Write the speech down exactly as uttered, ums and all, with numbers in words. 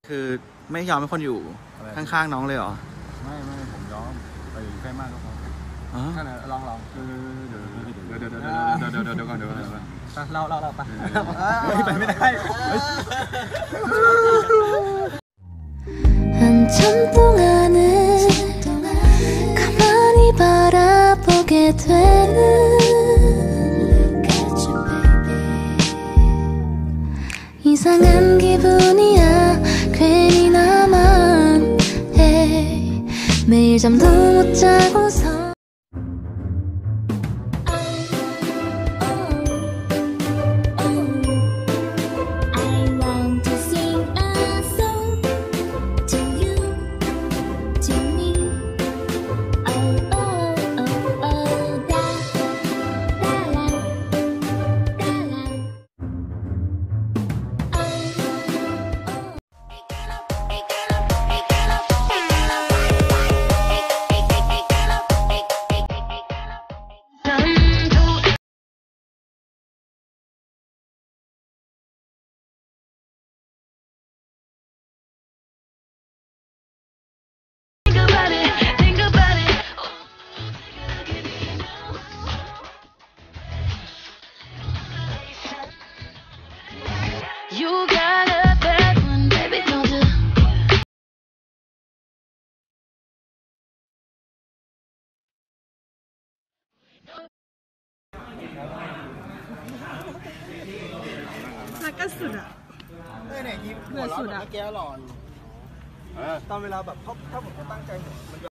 คือไม่ยอมให้คนอยู่ข้างๆน้องเลยเหรอไม่ไม่ผมยอมไปใกล้มากก็พอท่านลองลองคือเดี๋ยวเดี๋ยวเดี๋ยวเดี๋ยวเดี๋ยวเดี๋ยวเดี๋ยวก่อนเดี๋ยวก่อนเดี๋ยวก่อนเราเราเราไปไปไม่ได้ 매일잠도못자고서 You got a bad one, baby, don't you? Nakka sudah. เฮ้ยเนี่ยยิ้มเหนื่อยสุดอะเมื่อกี้หล่อนตอนเวลาแบบถ้าผมจะตั้งใจมัน